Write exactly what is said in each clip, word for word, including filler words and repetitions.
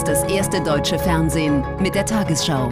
das erste deutsche Fernsehen mit der Tagesschau.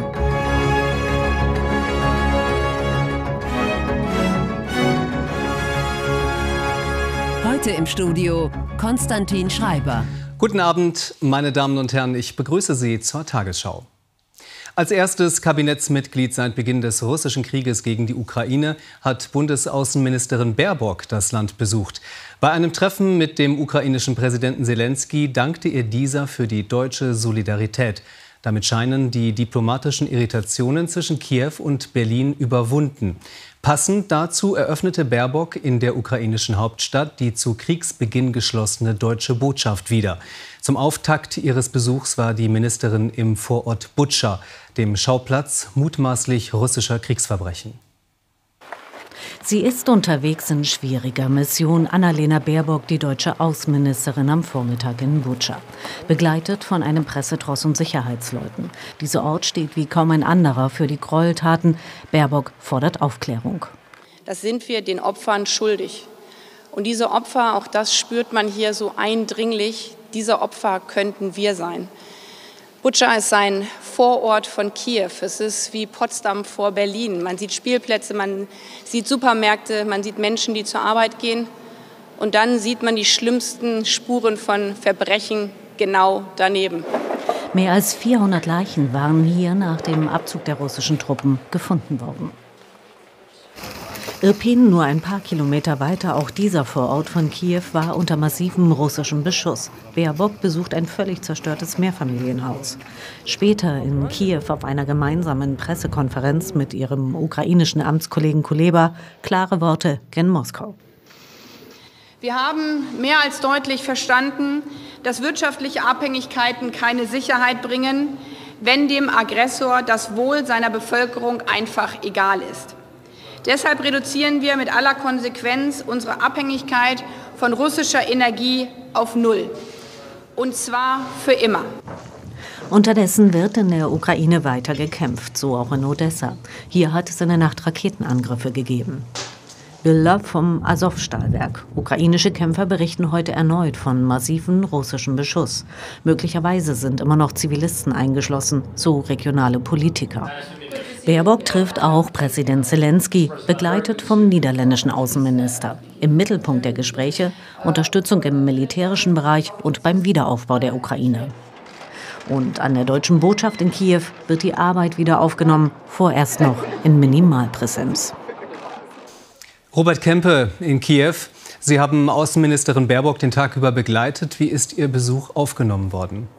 Heute im Studio Konstantin Schreiber. Guten Abend, meine Damen und Herren, ich begrüße Sie zur Tagesschau. Als erstes Kabinettsmitglied seit Beginn des russischen Krieges gegen die Ukraine hat Bundesaußenministerin Baerbock das Land besucht. Bei einem Treffen mit dem ukrainischen Präsidenten Selenskyj dankte ihr dieser für die deutsche Solidarität. Damit scheinen die diplomatischen Irritationen zwischen Kiew und Berlin überwunden. Passend dazu eröffnete Baerbock in der ukrainischen Hauptstadt die zu Kriegsbeginn geschlossene deutsche Botschaft wieder. Zum Auftakt ihres Besuchs war die Ministerin im Vorort Butscha, dem Schauplatz mutmaßlich russischer Kriegsverbrechen. Sie ist unterwegs in schwieriger Mission. Annalena Baerbock, die deutsche Außenministerin, am Vormittag in Butscha. Begleitet von einem Pressetross und Sicherheitsleuten. Dieser Ort steht wie kaum ein anderer für die Gräueltaten. Baerbock fordert Aufklärung. Das sind wir den Opfern schuldig. Und diese Opfer, auch das spürt man hier so eindringlich, diese Opfer könnten wir sein. Butscha ist ein Vorort von Kiew. Es ist wie Potsdam vor Berlin. Man sieht Spielplätze, man sieht Supermärkte, man sieht Menschen, die zur Arbeit gehen. Und dann sieht man die schlimmsten Spuren von Verbrechen genau daneben. Mehr als vierhundert Leichen waren hier nach dem Abzug der russischen Truppen gefunden worden. Irpin, nur ein paar Kilometer weiter, auch dieser Vorort von Kiew, war unter massivem russischem Beschuss. Baerbock besucht ein völlig zerstörtes Mehrfamilienhaus. Später in Kiew auf einer gemeinsamen Pressekonferenz mit ihrem ukrainischen Amtskollegen Kuleba klare Worte gen Moskau. Wir haben mehr als deutlich verstanden, dass wirtschaftliche Abhängigkeiten keine Sicherheit bringen, wenn dem Aggressor das Wohl seiner Bevölkerung einfach egal ist. Deshalb reduzieren wir mit aller Konsequenz unsere Abhängigkeit von russischer Energie auf Null. Und zwar für immer. Unterdessen wird in der Ukraine weiter gekämpft, so auch in Odessa. Hier hat es in der Nacht Raketenangriffe gegeben. Bilder vom Asowstahlwerk. Ukrainische Kämpfer berichten heute erneut von massiven russischen Beschuss. Möglicherweise sind immer noch Zivilisten eingeschlossen, so regionale Politiker. Baerbock trifft auch Präsident Selenskyj, begleitet vom niederländischen Außenminister. Im Mittelpunkt der Gespräche Unterstützung im militärischen Bereich und beim Wiederaufbau der Ukraine. Und an der deutschen Botschaft in Kiew wird die Arbeit wieder aufgenommen, vorerst noch in Minimalpräsenz. Robert Kempe in Kiew. Sie haben Außenministerin Baerbock den Tag über begleitet. Wie ist Ihr Besuch aufgenommen worden?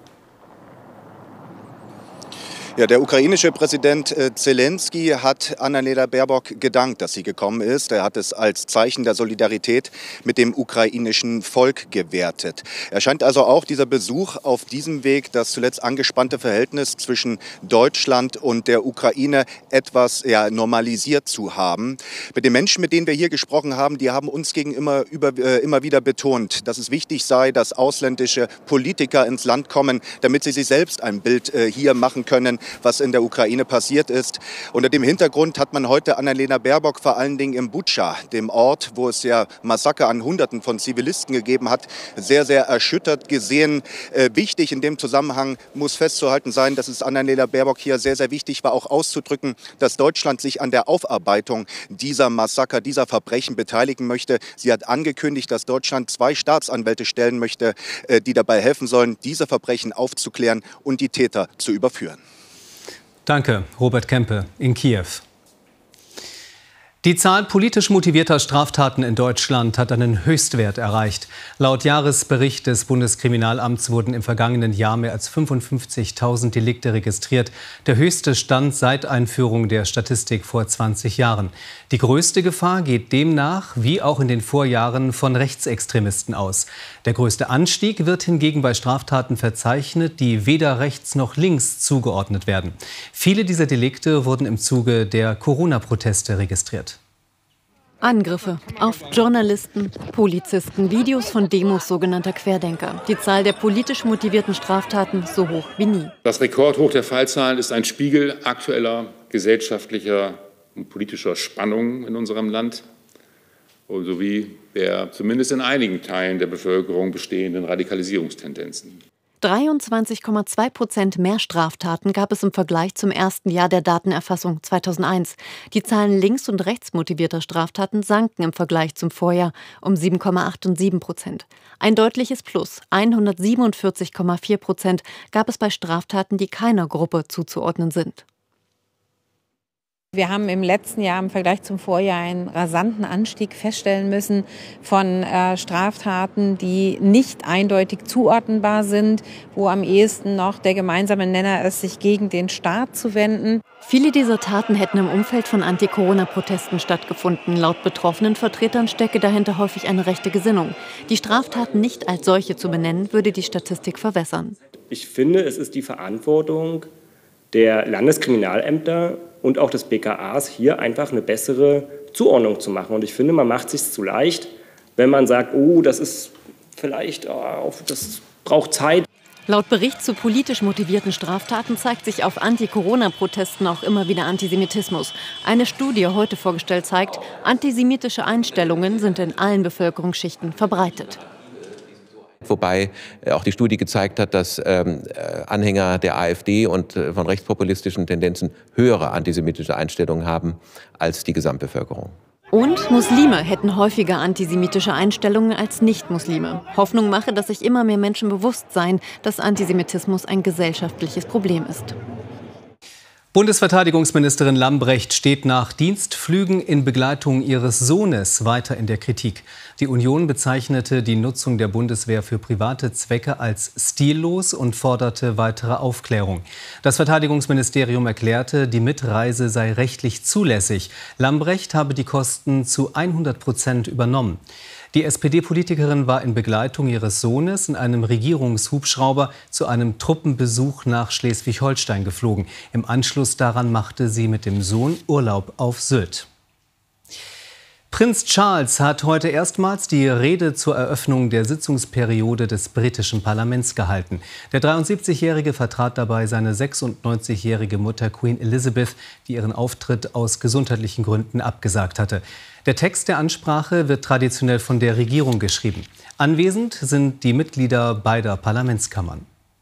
Ja, der ukrainische Präsident Selenskyj hat Annalena Baerbock gedankt, dass sie gekommen ist. Er hat es als Zeichen der Solidarität mit dem ukrainischen Volk gewertet. Er scheint also auch dieser Besuch auf diesem Weg das zuletzt angespannte Verhältnis zwischen Deutschland und der Ukraine etwas ja, normalisiert zu haben. Mit den Menschen, mit denen wir hier gesprochen haben, die haben uns gegenüber über, äh, immer wieder betont, dass es wichtig sei, dass ausländische Politiker ins Land kommen, damit sie sich selbst ein Bild äh, hier machen können, was in der Ukraine passiert ist. Unter dem Hintergrund hat man heute Annalena Baerbock vor allen Dingen im Butscha, dem Ort, wo es ja Massaker an Hunderten von Zivilisten gegeben hat, sehr, sehr erschüttert gesehen. Äh, wichtig in dem Zusammenhang muss festzuhalten sein, dass es Annalena Baerbock hier sehr, sehr wichtig war, auch auszudrücken, dass Deutschland sich an der Aufarbeitung dieser Massaker, dieser Verbrechen beteiligen möchte. Sie hat angekündigt, dass Deutschland zwei Staatsanwälte stellen möchte, äh, die dabei helfen sollen, diese Verbrechen aufzuklären und die Täter zu überführen. Danke, Robert Kempe in Kiew. Die Zahl politisch motivierter Straftaten in Deutschland hat einen Höchstwert erreicht. Laut Jahresbericht des Bundeskriminalamts wurden im vergangenen Jahr mehr als fünfundfünfzigtausend Delikte registriert. Der höchste Stand seit Einführung der Statistik vor zwanzig Jahren. Die größte Gefahr geht demnach, wie auch in den Vorjahren, von Rechtsextremisten aus. Der größte Anstieg wird hingegen bei Straftaten verzeichnet, die weder rechts noch links zugeordnet werden. Viele dieser Delikte wurden im Zuge der Corona-Proteste registriert. Angriffe auf Journalisten, Polizisten, Videos von Demos sogenannter Querdenker. Die Zahl der politisch motivierten Straftaten so hoch wie nie. Das Rekordhoch der Fallzahlen ist ein Spiegel aktueller gesellschaftlicher und politischer Spannungen in unserem Land sowie der zumindest in einigen Teilen der Bevölkerung bestehenden Radikalisierungstendenzen. dreiundzwanzig Komma zwei Prozent mehr Straftaten gab es im Vergleich zum ersten Jahr der Datenerfassung zweitausendeins. Die Zahlen links- und rechtsmotivierter Straftaten sanken im Vergleich zum Vorjahr um sieben Komma achtundsiebzig Prozent. Ein deutliches Plus, hundertsiebenundvierzig Komma vier Prozent, gab es bei Straftaten, die keiner Gruppe zuzuordnen sind. Wir haben im letzten Jahr im Vergleich zum Vorjahr einen rasanten Anstieg feststellen müssen von äh, Straftaten, die nicht eindeutig zuordnenbar sind, wo am ehesten noch der gemeinsame Nenner ist, sich gegen den Staat zu wenden. Viele dieser Taten hätten im Umfeld von Anti-Corona-Protesten stattgefunden. Laut betroffenen Vertretern stecke dahinter häufig eine rechte Gesinnung. Die Straftaten nicht als solche zu benennen, würde die Statistik verwässern. Ich finde, es ist die Verantwortung der Landeskriminalämter und auch des B K As, hier einfach eine bessere Zuordnung zu machen. Und ich finde, man macht es sich zu leicht, wenn man sagt, oh, das ist vielleicht, oh, das braucht Zeit. Laut Bericht zu politisch motivierten Straftaten zeigt sich auf Anti-Corona-Protesten auch immer wieder Antisemitismus. Eine Studie heute vorgestellt zeigt, antisemitische Einstellungen sind in allen Bevölkerungsschichten verbreitet. Wobei auch die Studie gezeigt hat, dass ähm, Anhänger der AfD und äh, von rechtspopulistischen Tendenzen höhere antisemitische Einstellungen haben als die Gesamtbevölkerung. Und Muslime hätten häufiger antisemitische Einstellungen als Nicht-Muslime. Hoffnung mache, dass sich immer mehr Menschen bewusst seien, dass Antisemitismus ein gesellschaftliches Problem ist. Bundesverteidigungsministerin Lambrecht steht nach Dienstflügen in Begleitung ihres Sohnes weiter in der Kritik. Die Union bezeichnete die Nutzung der Bundeswehr für private Zwecke als stillos und forderte weitere Aufklärung. Das Verteidigungsministerium erklärte, die Mitreise sei rechtlich zulässig. Lambrecht habe die Kosten zu hundert Prozent übernommen. Die S P D-Politikerin war in Begleitung ihres Sohnes in einem Regierungshubschrauber zu einem Truppenbesuch nach Schleswig-Holstein geflogen. Im Anschluss daran machte sie mit dem Sohn Urlaub auf Sylt. Prinz Charles hat heute erstmals die Rede zur Eröffnung der Sitzungsperiode des britischen Parlaments gehalten. Der dreiundsiebzigjährige vertrat dabei seine sechsundneunzigjährige Mutter Queen Elizabeth, die ihren Auftritt aus gesundheitlichen Gründen abgesagt hatte. Der Text der Ansprache wird traditionell von der Regierung geschrieben. Anwesend sind die Mitglieder beider Parlamentskammern.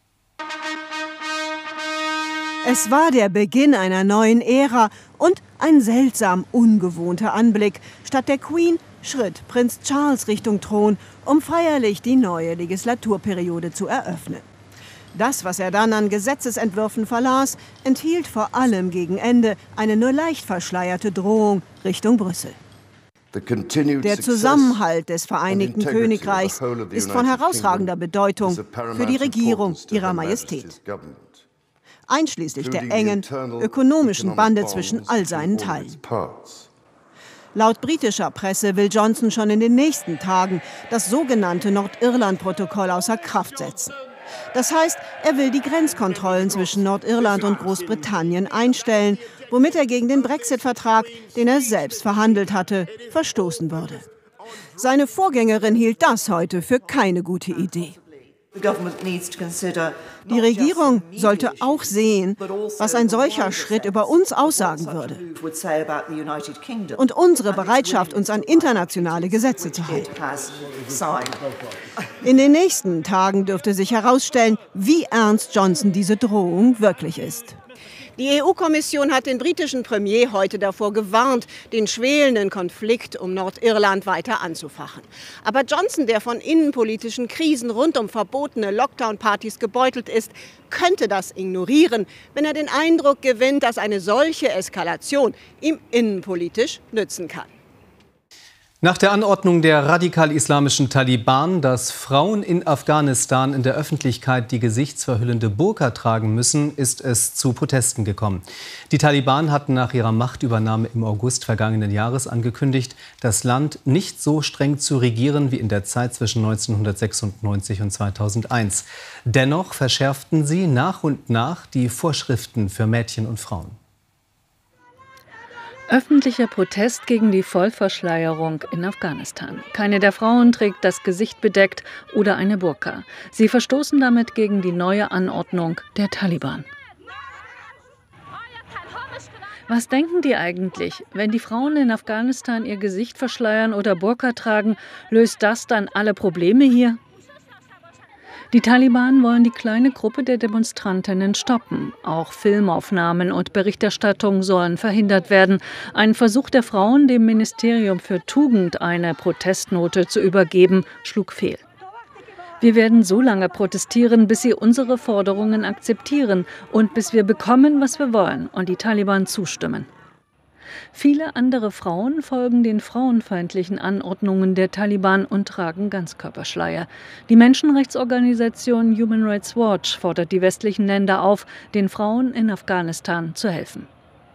Es war der Beginn einer neuen Ära und ein seltsam ungewohnter Anblick. Statt der Queen schritt Prinz Charles Richtung Thron, um feierlich die neue Legislaturperiode zu eröffnen. Das, was er dann an Gesetzesentwürfen verlas, enthielt vor allem gegen Ende eine nur leicht verschleierte Drohung Richtung Brüssel. Der Zusammenhalt des Vereinigten Königreichs ist von herausragender Bedeutung für die Regierung Ihrer Majestät, einschließlich der engen ökonomischen Bande zwischen all seinen Teilen. Laut britischer Presse will Johnson schon in den nächsten Tagen das sogenannte Nordirland-Protokoll außer Kraft setzen. Das heißt, er will die Grenzkontrollen zwischen Nordirland und Großbritannien einstellen, womit er gegen den Brexit-Vertrag, den er selbst verhandelt hatte, verstoßen würde. Seine Vorgängerin hielt das heute für keine gute Idee. Die Regierung sollte auch sehen, was ein solcher Schritt über uns aussagen würde und unsere Bereitschaft, uns an internationale Gesetze zu halten. In den nächsten Tagen dürfte sich herausstellen, wie ernst Johnson diese Drohung wirklich ist. Die E U-Kommission hat den britischen Premier heute davor gewarnt, den schwelenden Konflikt um Nordirland weiter anzufachen. Aber Johnson, der von innenpolitischen Krisen rund um verbotene Lockdown-Partys gebeutelt ist, könnte das ignorieren, wenn er den Eindruck gewinnt, dass eine solche Eskalation ihm innenpolitisch nützen kann. Nach der Anordnung der radikal-islamischen Taliban, dass Frauen in Afghanistan in der Öffentlichkeit die gesichtsverhüllende Burka tragen müssen, ist es zu Protesten gekommen. Die Taliban hatten nach ihrer Machtübernahme im August vergangenen Jahres angekündigt, das Land nicht so streng zu regieren wie in der Zeit zwischen neunzehnhundertsechsundneunzig und zweitausendeins. Dennoch verschärften sie nach und nach die Vorschriften für Mädchen und Frauen. Öffentlicher Protest gegen die Vollverschleierung in Afghanistan. Keine der Frauen trägt das Gesicht bedeckt oder eine Burka. Sie verstoßen damit gegen die neue Anordnung der Taliban. Was denken die eigentlich? Wenn die Frauen in Afghanistan ihr Gesicht verschleiern oder Burka tragen, löst das dann alle Probleme hier? Die Taliban wollen die kleine Gruppe der Demonstrantinnen stoppen. Auch Filmaufnahmen und Berichterstattung sollen verhindert werden. Ein Versuch der Frauen, dem Ministerium für Tugend eine Protestnote zu übergeben, schlug fehl. Wir werden so lange protestieren, bis sie unsere Forderungen akzeptieren und bis wir bekommen, was wir wollen und die Taliban zustimmen. Viele andere Frauen folgen den frauenfeindlichen Anordnungen der Taliban und tragen Ganzkörperschleier. Die Menschenrechtsorganisation Human Rights Watch fordert die westlichen Länder auf, den Frauen in Afghanistan zu helfen.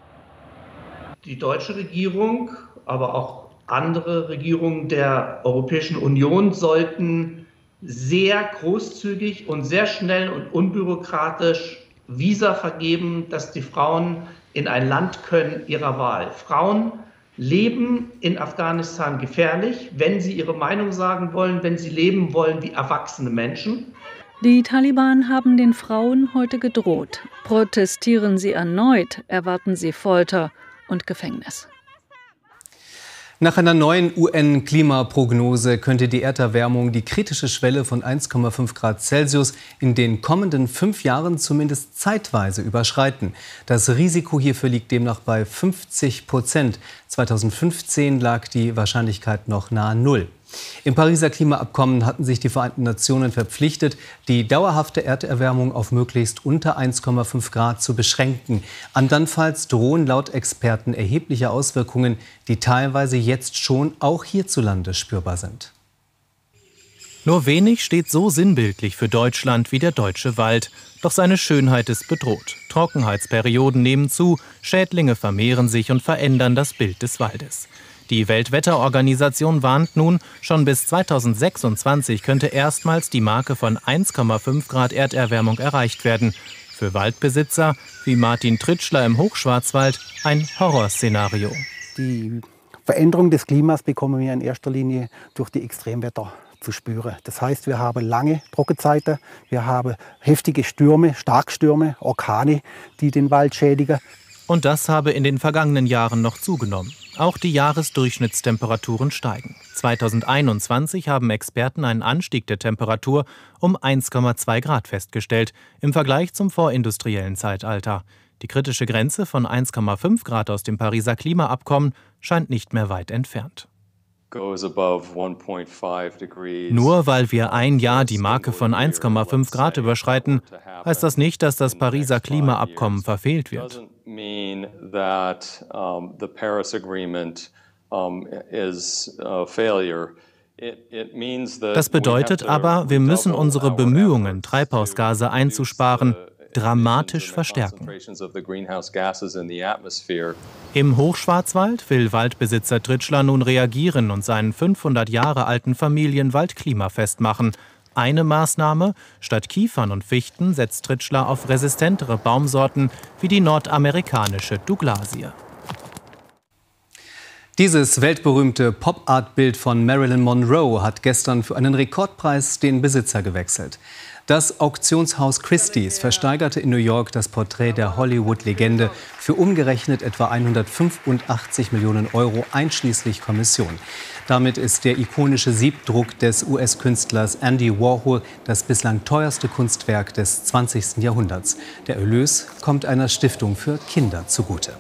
Die deutsche Regierung, aber auch andere Regierungen der Europäischen Union sollten sehr großzügig und sehr schnell und unbürokratisch Visa vergeben, dass die Frauen in ein Land können ihrer Wahl. Frauen leben in Afghanistan gefährlich, wenn sie ihre Meinung sagen wollen, wenn sie leben wollen wie erwachsene Menschen. Die Taliban haben den Frauen heute gedroht. Protestieren sie erneut, erwarten sie Folter und Gefängnis. Nach einer neuen U N-Klimaprognose könnte die Erderwärmung die kritische Schwelle von eins Komma fünf Grad Celsius in den kommenden fünf Jahren zumindest zeitweise überschreiten. Das Risiko hierfür liegt demnach bei fünfzig Prozent. zweitausendfünfzehn lag die Wahrscheinlichkeit noch nahe Null. Im Pariser Klimaabkommen hatten sich die Vereinten Nationen verpflichtet, die dauerhafte Erderwärmung auf möglichst unter eins Komma fünf Grad zu beschränken. Andernfalls drohen laut Experten erhebliche Auswirkungen, die teilweise jetzt schon auch hierzulande spürbar sind. Nur wenig steht so sinnbildlich für Deutschland wie der deutsche Wald. Doch seine Schönheit ist bedroht. Trockenheitsperioden nehmen zu, Schädlinge vermehren sich und verändern das Bild des Waldes. Die Weltwetterorganisation warnt nun, schon bis zweitausendsechsundzwanzig könnte erstmals die Marke von eins Komma fünf Grad Erderwärmung erreicht werden. Für Waldbesitzer wie Martin Tritschler im Hochschwarzwald ein Horrorszenario. Die Veränderung des Klimas bekommen wir in erster Linie durch die Extremwetter zu spüren. Das heißt, wir haben lange Trockenzeiten, wir haben heftige Stürme, Starkstürme, Orkane, die den Wald schädigen. Und das habe in den vergangenen Jahren noch zugenommen. Auch die Jahresdurchschnittstemperaturen steigen. zweitausendeinundzwanzig haben Experten einen Anstieg der Temperatur um eins Komma zwei Grad festgestellt, im Vergleich zum vorindustriellen Zeitalter. Die kritische Grenze von eins Komma fünf Grad aus dem Pariser Klimaabkommen scheint nicht mehr weit entfernt. Nur weil wir ein Jahr die Marke von eins Komma fünf Grad überschreiten, heißt das nicht, dass das Pariser Klimaabkommen verfehlt wird. Das bedeutet aber, wir müssen unsere Bemühungen, Treibhausgase einzusparen, dramatisch verstärken. Im Hochschwarzwald will Waldbesitzer Tritschler nun reagieren und seinen fünfhundert Jahre alten Familienwald klimafest machen. Eine Maßnahme: Statt Kiefern und Fichten setzt Tritschler auf resistentere Baumsorten wie die nordamerikanische Douglasie. Dieses weltberühmte Pop-Art-Bild von Marilyn Monroe hat gestern für einen Rekordpreis den Besitzer gewechselt. Das Auktionshaus Christie's versteigerte in New York das Porträt der Hollywood-Legende für umgerechnet etwa hundertfünfundachtzig Millionen Euro einschließlich Kommission. Damit ist der ikonische Siebdruck des U S-Künstlers Andy Warhol das bislang teuerste Kunstwerk des zwanzigsten Jahrhunderts. Der Erlös kommt einer Stiftung für Kinder zugute.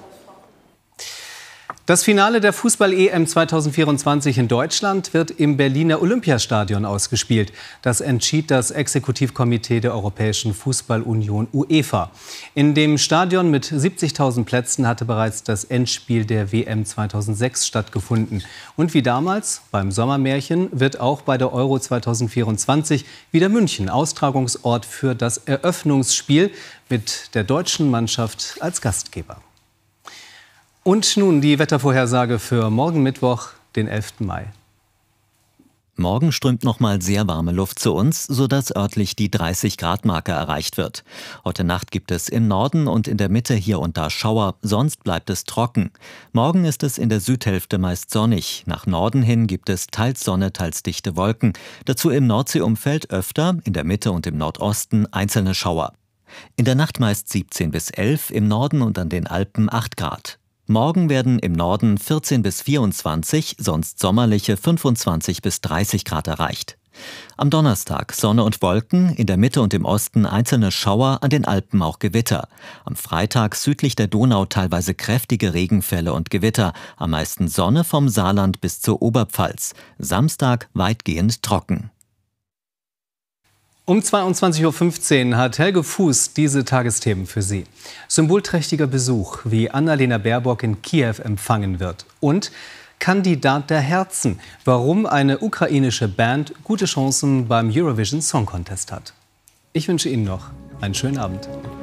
Das Finale der Fußball-E M zweitausendvierundzwanzig in Deutschland wird im Berliner Olympiastadion ausgespielt. Das entschied das Exekutivkomitee der Europäischen Fußball-Union UEFA. In dem Stadion mit siebzigtausend Plätzen hatte bereits das Endspiel der W M zweitausendsechs stattgefunden. Und wie damals beim Sommermärchen wird auch bei der Euro zweitausendvierundzwanzig wieder München Austragungsort für das Eröffnungsspiel mit der deutschen Mannschaft als Gastgeber. Und nun die Wettervorhersage für morgen Mittwoch, den elften Mai. Morgen strömt noch mal sehr warme Luft zu uns, sodass örtlich die dreißig Grad Marke erreicht wird. Heute Nacht gibt es im Norden und in der Mitte hier und da Schauer, sonst bleibt es trocken. Morgen ist es in der Südhälfte meist sonnig. Nach Norden hin gibt es teils Sonne, teils dichte Wolken. Dazu im Nordseeumfeld öfter, in der Mitte und im Nordosten einzelne Schauer. In der Nacht meist siebzehn bis elf, im Norden und an den Alpen acht Grad. Morgen werden im Norden vierzehn bis vierundzwanzig, sonst sommerliche fünfundzwanzig bis dreißig Grad erreicht. Am Donnerstag Sonne und Wolken, in der Mitte und im Osten einzelne Schauer, an den Alpen auch Gewitter. Am Freitag südlich der Donau teilweise kräftige Regenfälle und Gewitter, am meisten Sonne vom Saarland bis zur Oberpfalz. Samstag weitgehend trocken. Um zweiundzwanzig Uhr fünfzehn hat Helge Fuß diese Tagesthemen für Sie. Symbolträchtiger Besuch, wie Annalena Baerbock in Kiew empfangen wird. Und Kandidat der Herzen, warum eine ukrainische Band gute Chancen beim Eurovision Song Contest hat. Ich wünsche Ihnen noch einen schönen Abend.